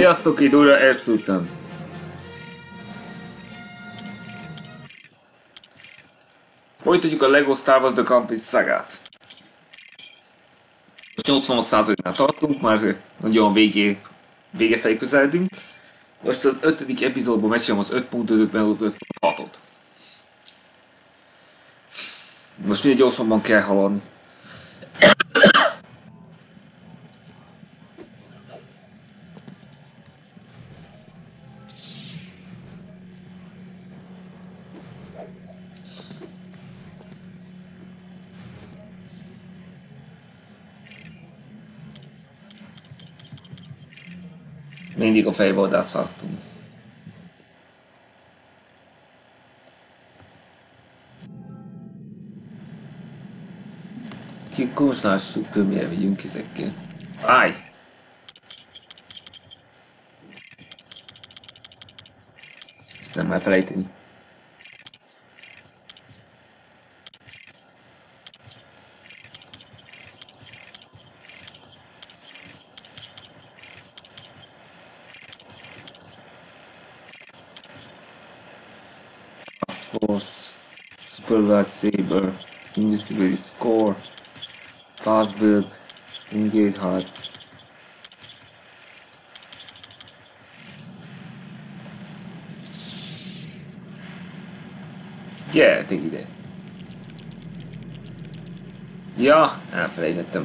Sziasztok, itt újra Eszultán. Folytatjuk a LEGO Star Wars The Complete Sagát. Most 86%-nál tartunk, már nagyon vége felé közeledünk. Most az 5. epizódban megcsinálom az 5.5-öt, meg az 5.6-ot. Most minél gyorsabban kell haladni. Mindig a fejvadászt választunk. Akkor most lássuk, hogy miért megyünk ezekkel. Állj! Ezt nem már felejteni. Force, Super Lightsaber, Invisibility Score, Fast Build, Engage Hearts. Gyertek ide! Ja, elfelejtettem.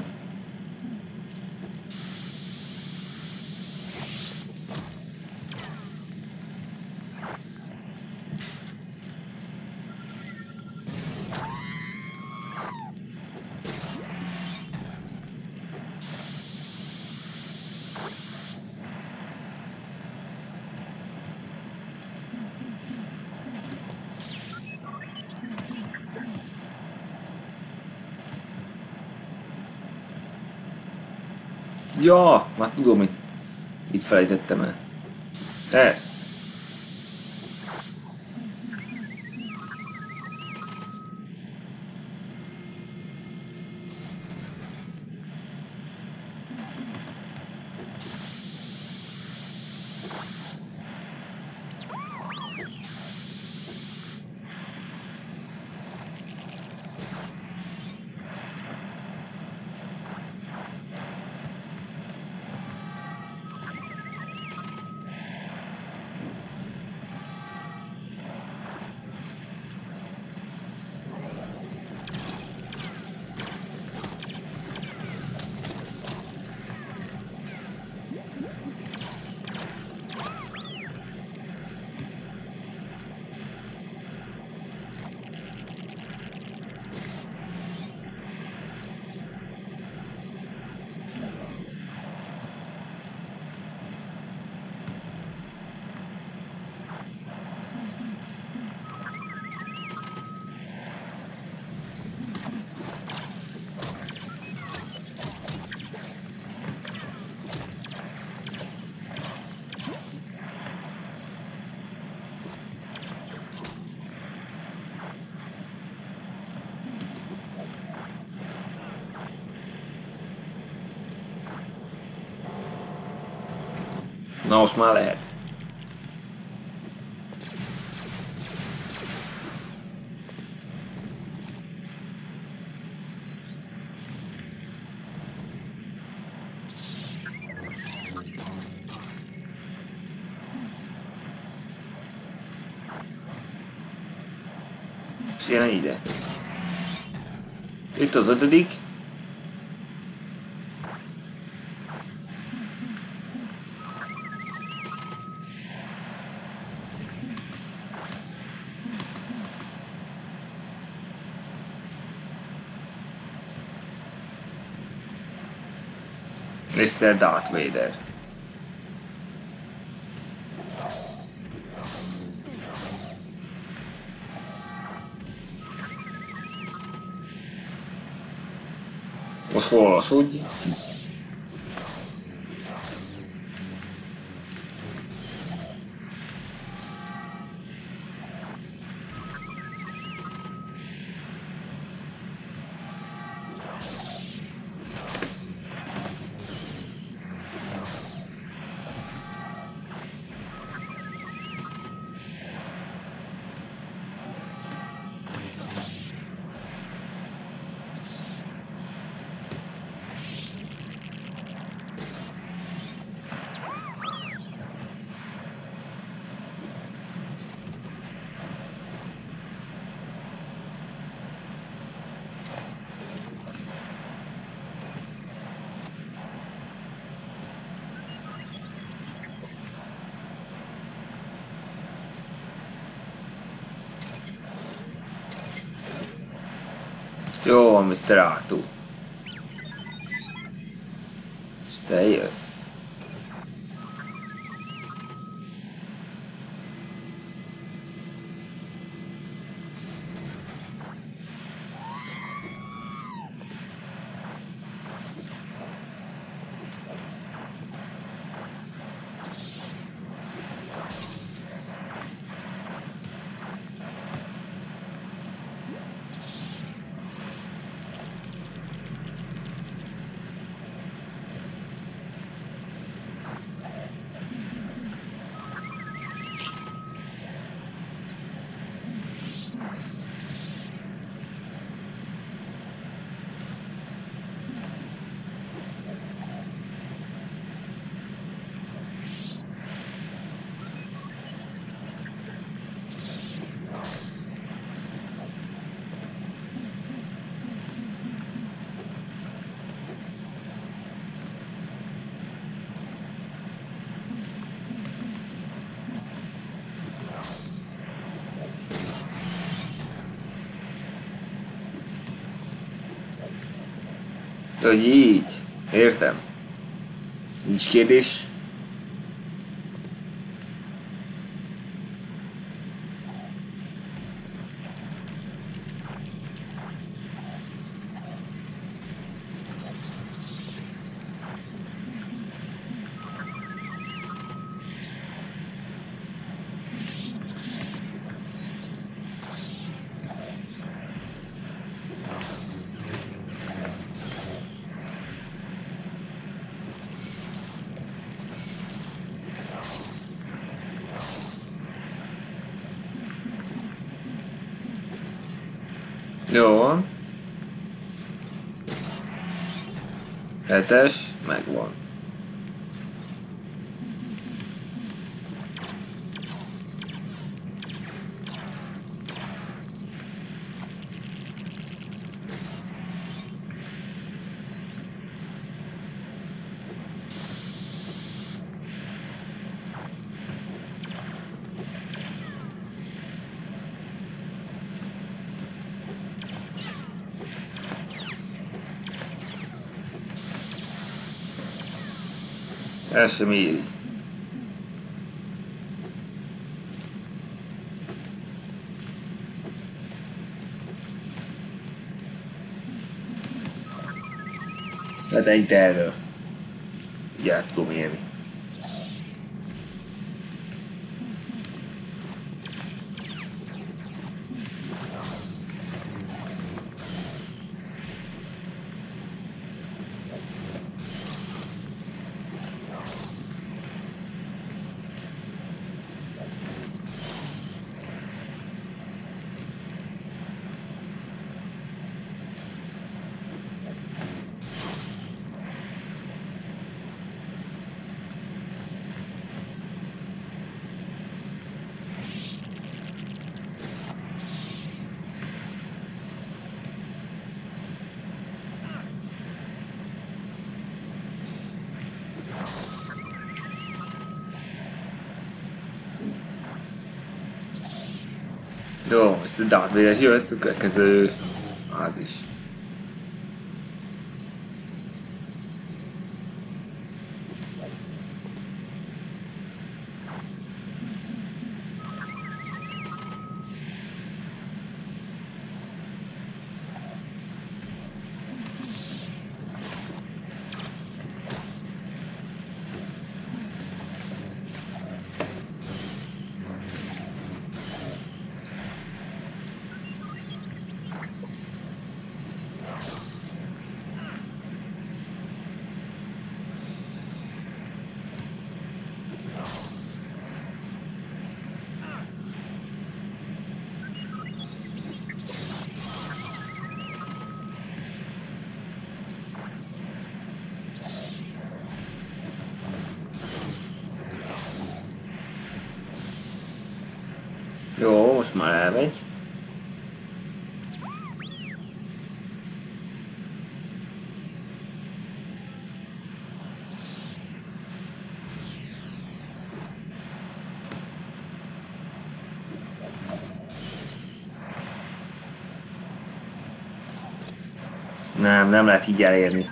Ja, már tudom, hogy itt felejtettem el. Ezt. Na most már lehet. És jelen ide. Itt az 5. Mr. Darth Vader. Most hol alsodj? Jó van, Mr. Arthur. És te jössz. Hogy így. Értem. Nincs kérdés. Jó van. 7-es, megvan. Ez sem éri. Hát egy erről. Így át tudom élni. Jó, ezt a Darth Vader jött, a következő az is. Jó, most már elmegy. Nem lehet így elérni.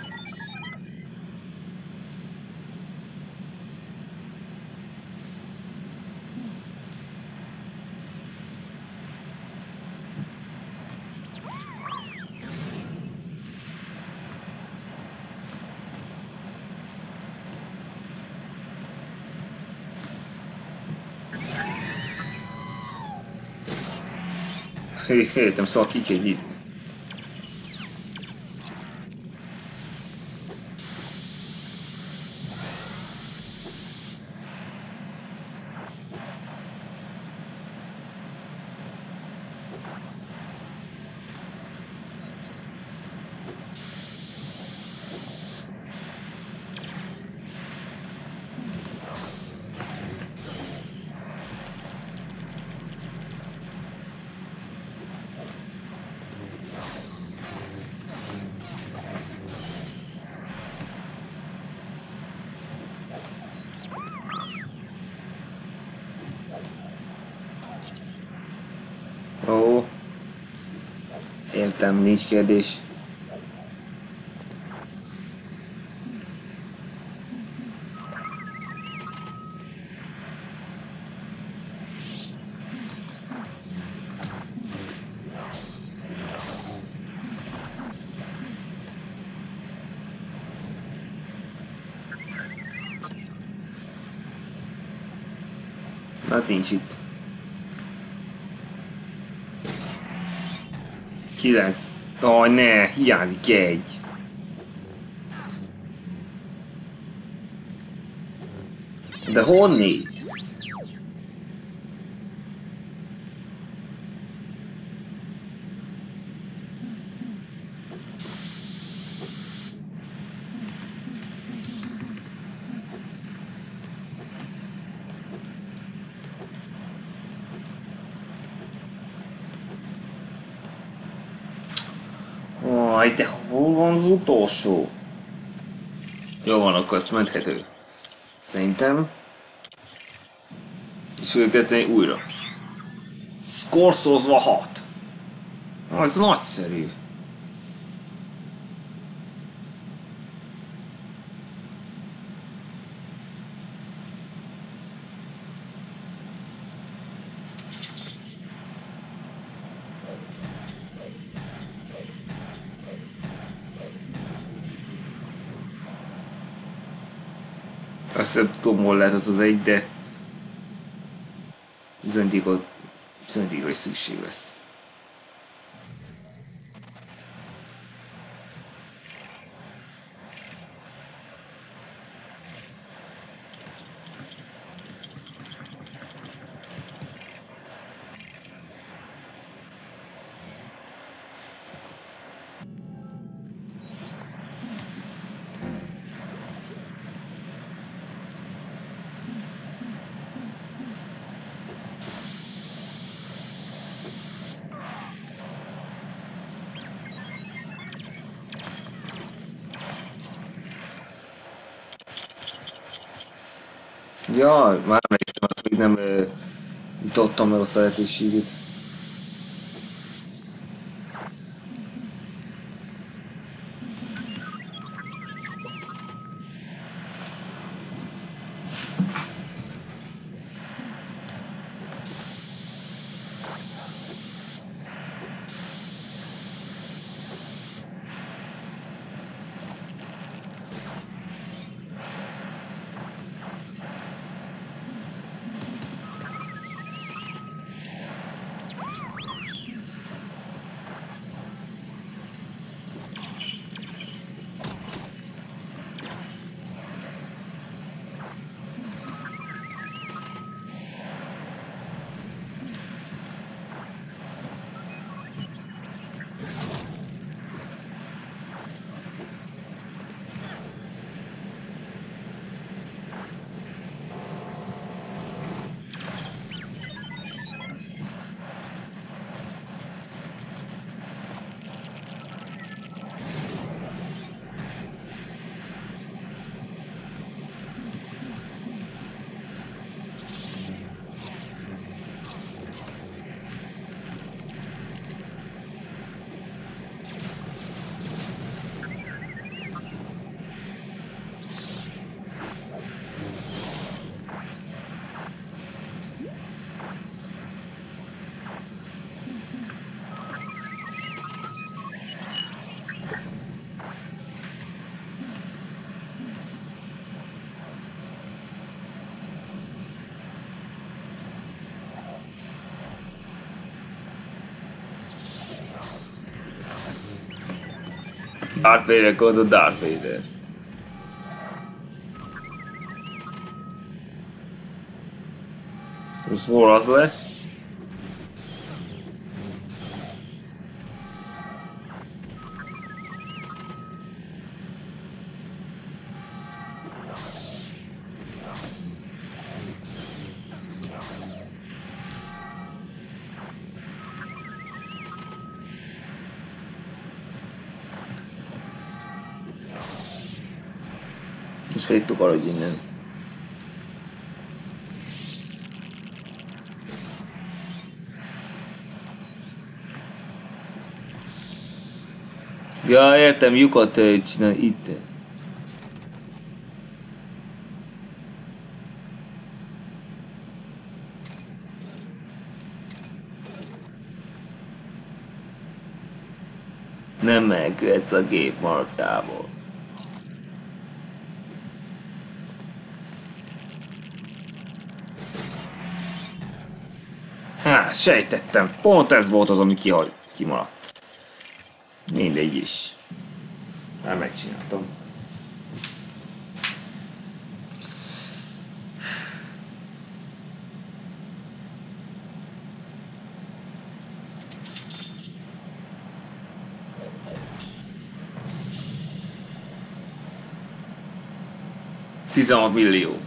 Értem, szóval ki kell nyitni. Ó, értem, nincs kérdés. Hát nincs itt. 9. Aj, ne, hiányzik egy. De honnét? Aj, de hol van az utolsó? Jó van, akkor azt menthető. Szerintem. És úgy kezdeni újra. Szkorszozva 6. Az nagyszerű. Azt nem tudom, hol lehet az egy, de bizonyítékra is szükség lesz. Jaj, már emlékszem, azt még nem jutottam meg azt a lehetőségét. Darth Vader, gondolod Darth Vader. Ez hol az le? Most féttuk valahogy innen. Ja, értem, lyukat csinálni itt. Nem megkövetsz a gép markából. Hát, sejtettem. Pont ez volt az, ami kimaradt. Mindegy is. Már megcsináltam. $16 millió.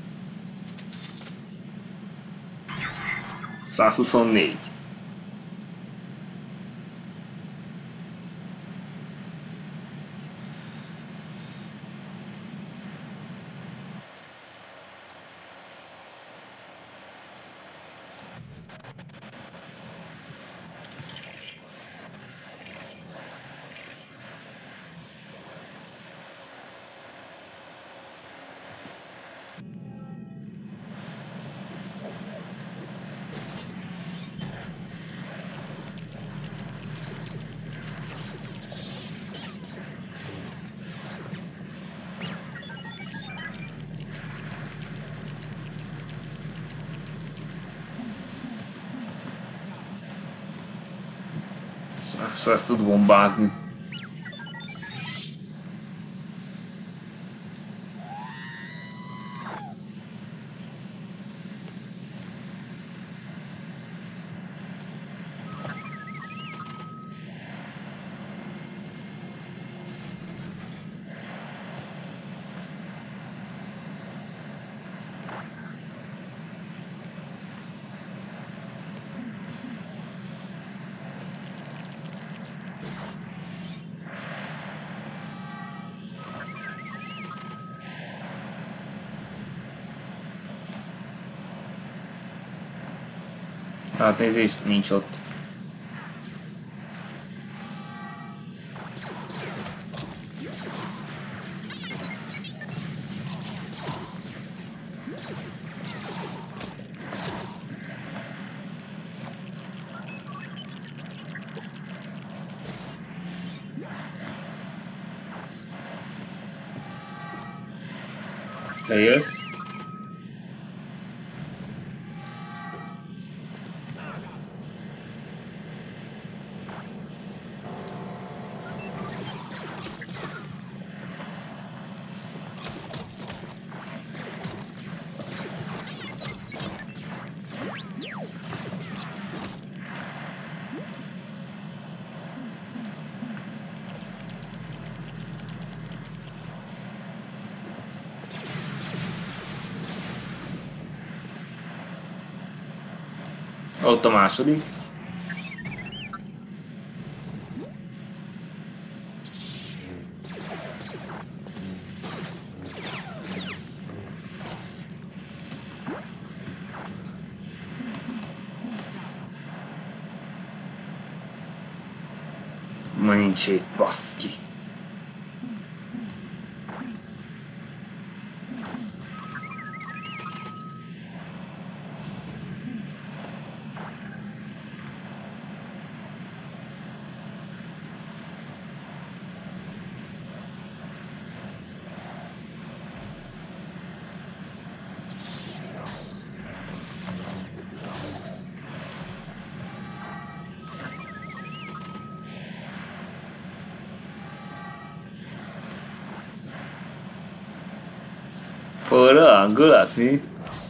124. Szóval ezt tud bombázni. Hát nézést, nincs ott. Lejössz? Ott a második. Ma nincs itt, baszki. Ora, good, mi?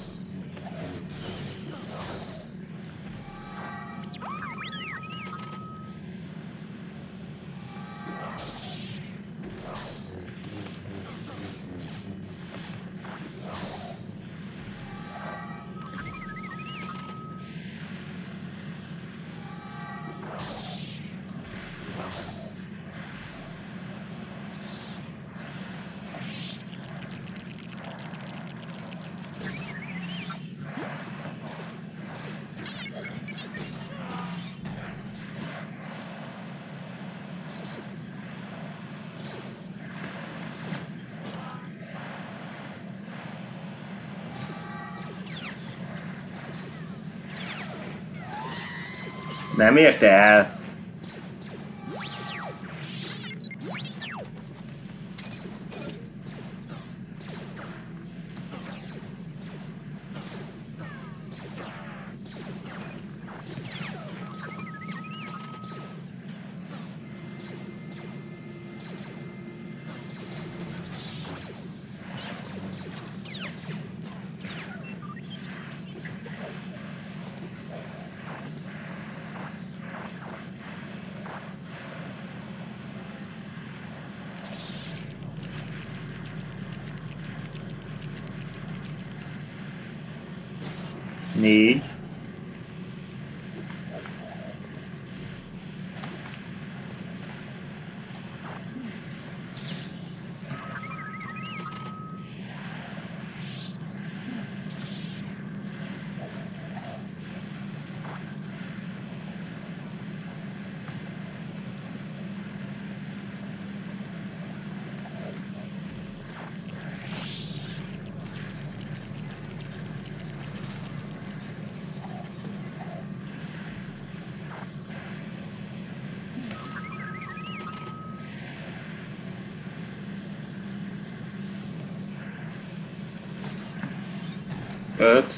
Nem érte el. Négy. Öt.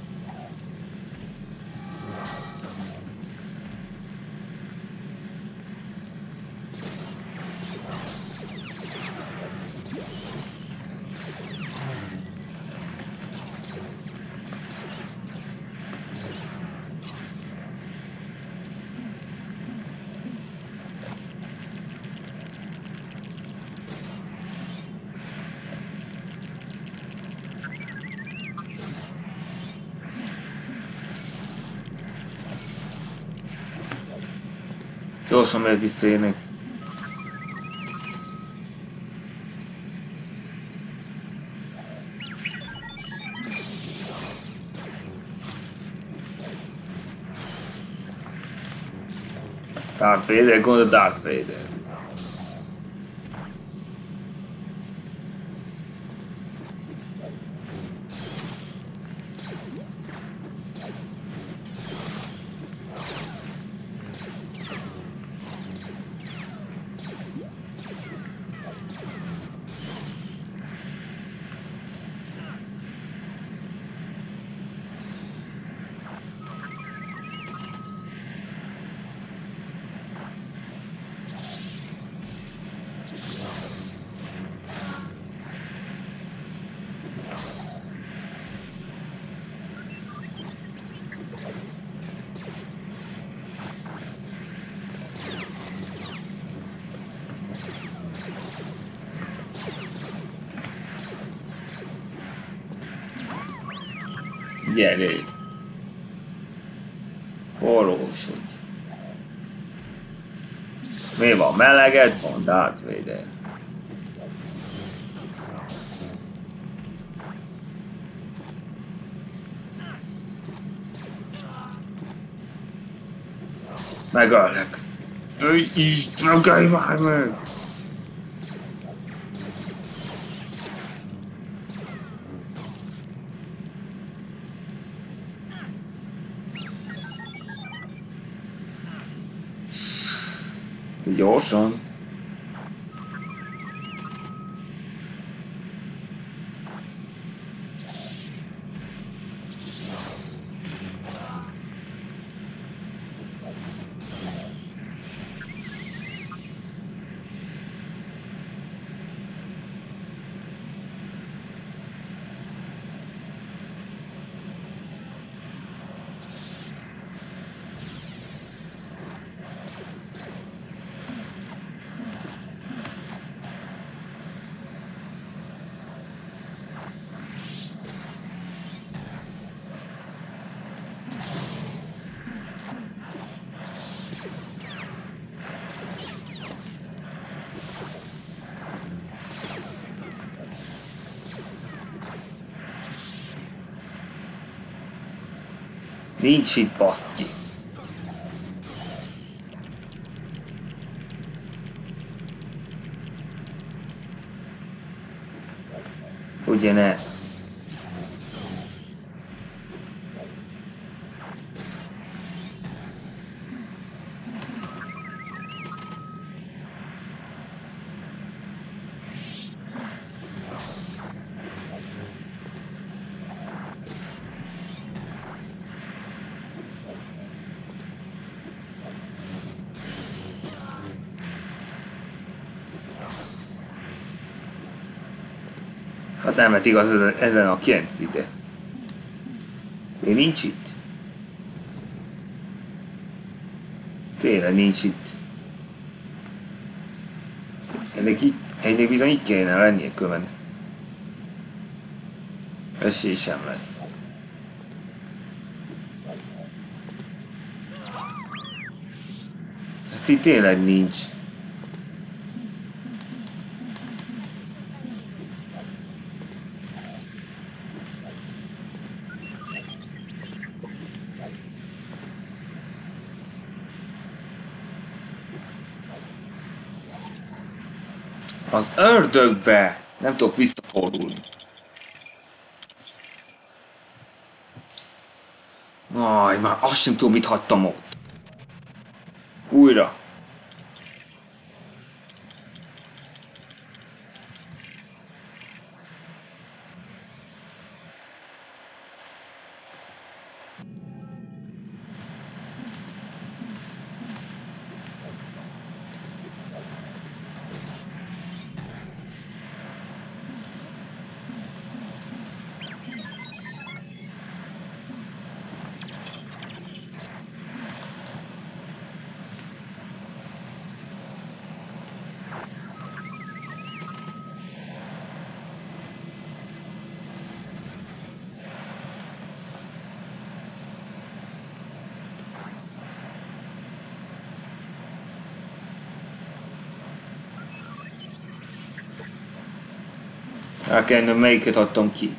Gyorsan megy vissza ének. Darth Vader, go to Darth Vader. Gyere! Forrósodj! Mi van, meleged van, Darth Vader? Megöllek! Isten, kelj már meg! Gyorsan. Nincs itt, baszki. Ugye ne? Hát nem lett igaz ezen a 9 ide. Még nincs itt. Tényleg nincs itt. Ennek bizony itt kellene lennie követ. Esély sem lesz. Hát itt tényleg nincs. Az ördögbe! Nem tudok visszafordulni. Aj, már azt sem tudom, mit hagytam ott. Újra. El kellene, melyiket adtam ki.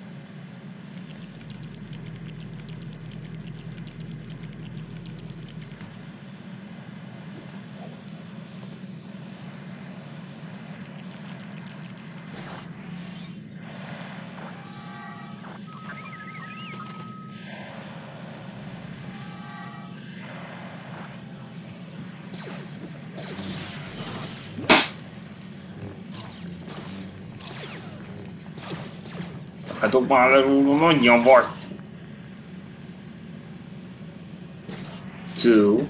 Szálltok már le róla, mondjam vagy! 2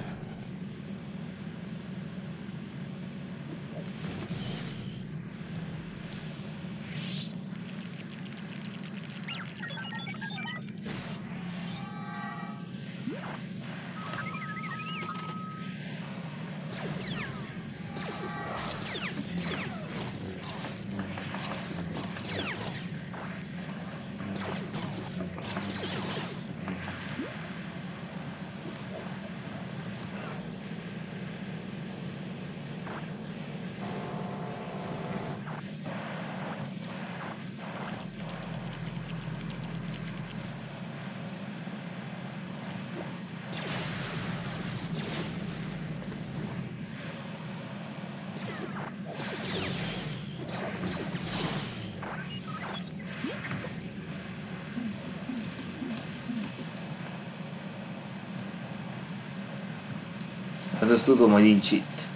Hát azt tudom, hogy nincs itt.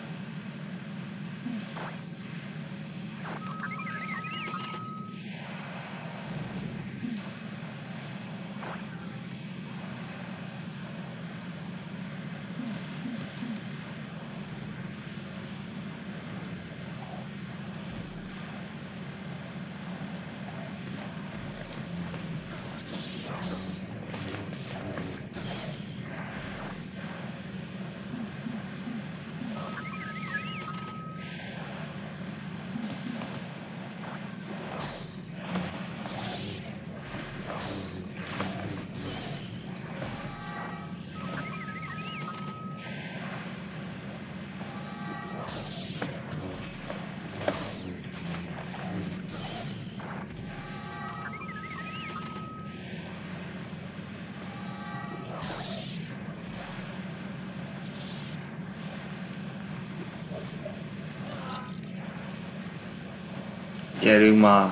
Gyerünk már!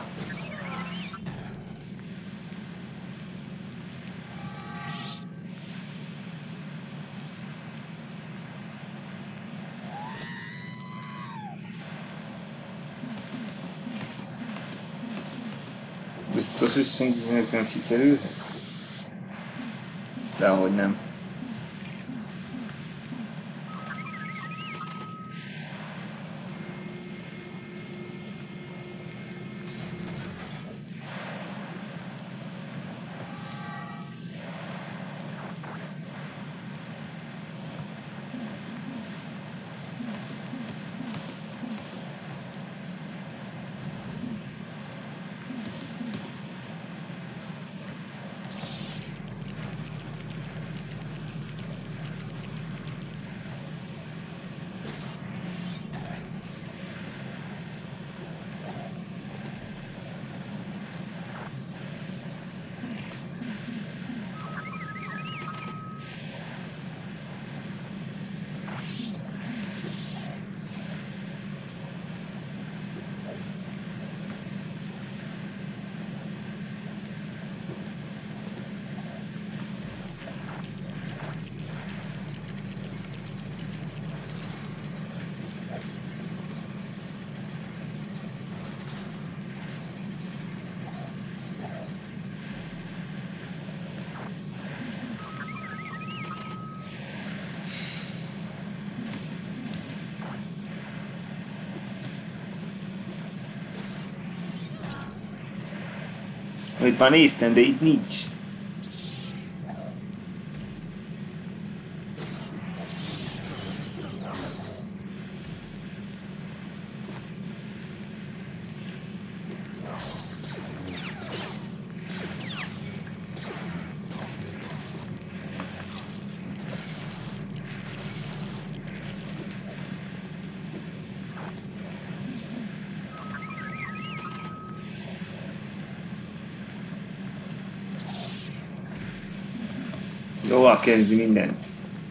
Biztos, hogy senkinek nem sikerülhet? Dehogy nem. Amit már néztem, de itt nincs. Jól kezdi mindent.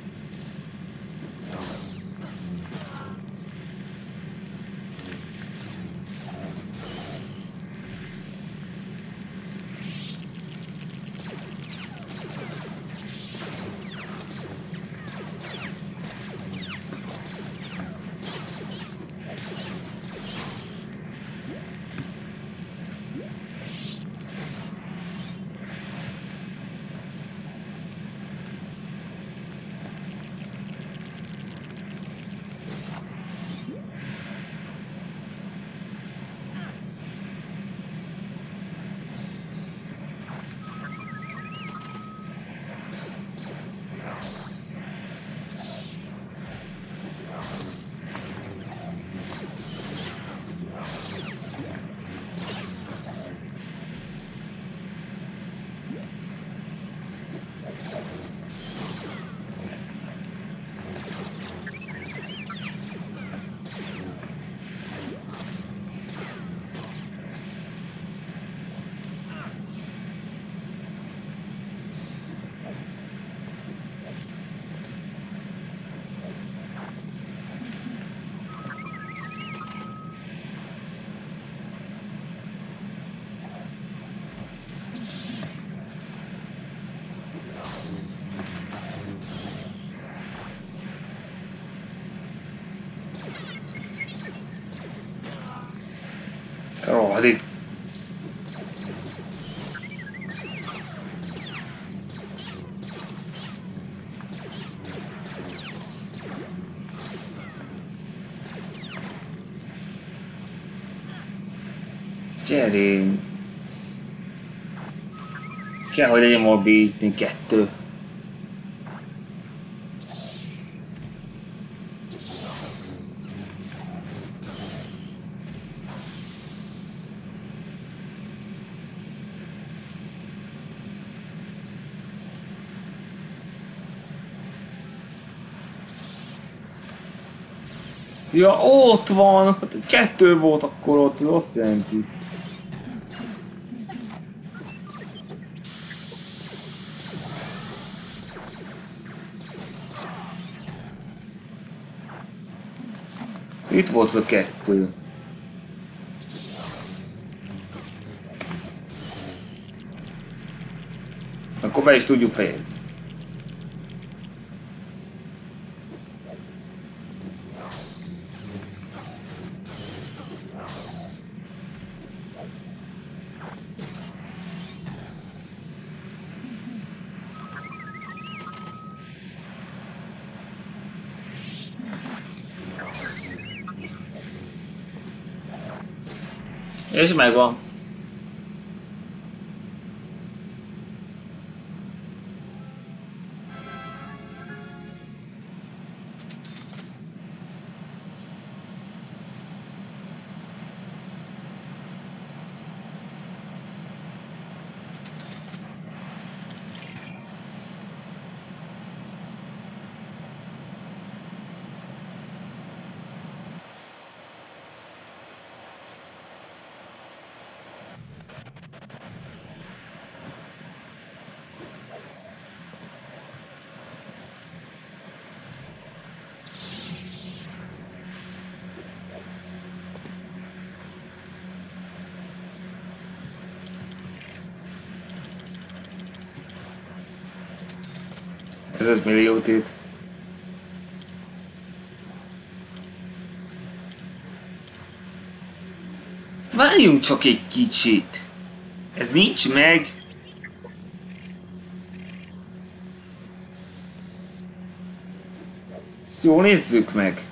Rohadik. Gyerünk. Kell, hogy legyen mobilitni 2. Ja, ott van! 2 volt akkor ott, az azt jelenti. Itt volt az a 2. Akkor be is tudjuk fejezni. És megvan. Ez 5 millió tét. Várjunk csak egy kicsit. Ez nincs meg. Ezt jól nézzük meg.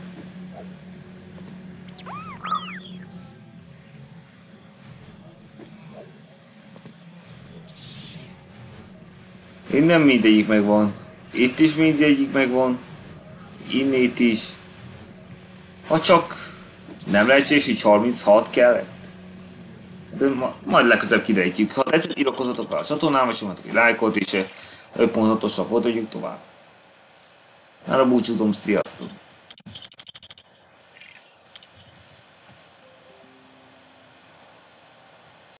Innen mindegyik megvan. Itt is mindegyik megvan. Innét is. Ha csak nem lehetséges, így 36 kellett. De majd legközelebb kiderítjük. Ha tetszett, iratkozzatok fel a csatornámra, és nyomjatok egy lájkot, és 5.6-osra folytatjuk tovább. Már a búcsúzom, sziasztok!